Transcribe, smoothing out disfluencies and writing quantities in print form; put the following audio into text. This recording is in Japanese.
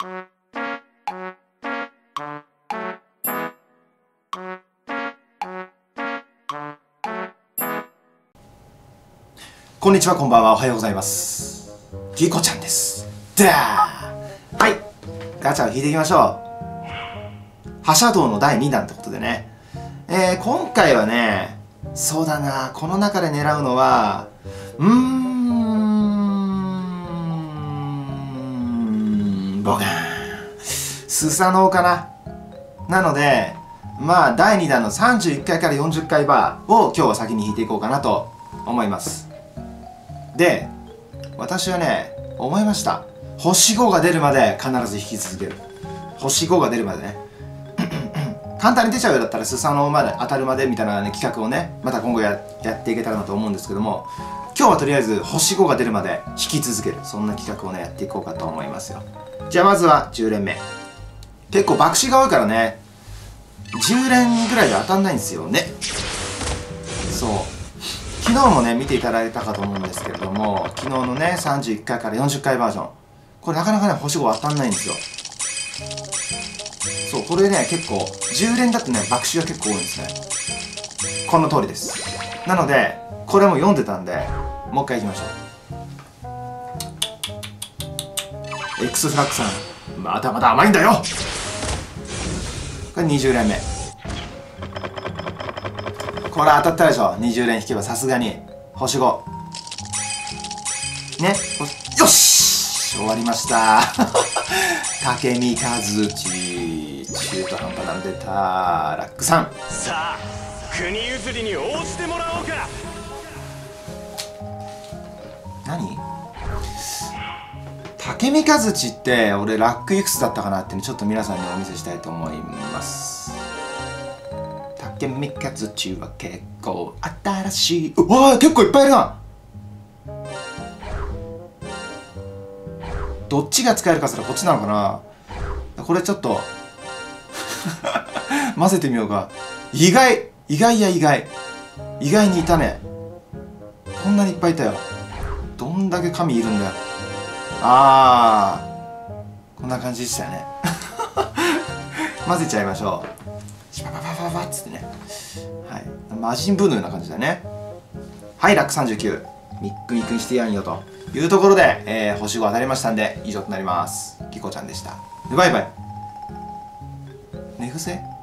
こんにちは、こんばんは、おはようございます。ぎこちゃんです。はい、ガチャを引いていきましょう。覇者道の第2弾ってことでね。今回はね、そうだな、この中で狙うのは、ボガン。スサノオかな。なので、まあ、第2弾の31回から40回バーを今日は先に引いていこうかなと思います。で、私はね、思いました。星5が出るまで必ず引き続ける。星5が出るまでね。簡単に出ちゃうようだったらスサノオまで当たるまでみたいな、ね、企画をね、また今後やっていけたらなと思うんですけども、今日はとりあえず星5が出るまで引き続ける、そんな企画をねやっていこうかと思いますよ。じゃあまずは10連目。結構爆死が多いからね、10連ぐらいで当たんないんですよね。そう、昨日もね見ていただいたかと思うんですけれども、昨日のね31回から40回バージョン、これなかなかね星5当たんないんですよ。そう、これね結構10連だとね爆死が結構多いんですね。この通りです。なのでこれも読んでたんで、もう一回いきましょう。 X フラッグさん、まだまだ甘いんだよ。これ20連目。これ当たったでしょ。20連引けばさすがに星5ね。よし、終わりました。竹見和地、中途半端なんでたラックさん。 さあ国譲りに応じてもらおうか。 何？竹見和地って俺ラックいくつだったかなって、ちょっと皆さんにお見せしたいと思います。竹見和地は結構新しい。うわー、結構いっぱいいるな。どっちが使えるかすらこっちなのかな。これちょっと混ぜてみようか。意外にいたね。こんなにいっぱいいたよ。どんだけ神いるんだよ。こんな感じでしたよね。混ぜちゃいましょう。シパパパパパッつってね。はい、魔人ブーのような感じだね。はい、ラック39、ミックミックにしてやんよというところで、星5当たりましたんで以上となります。ぎこちゃんでした。バイバイ。寝癖。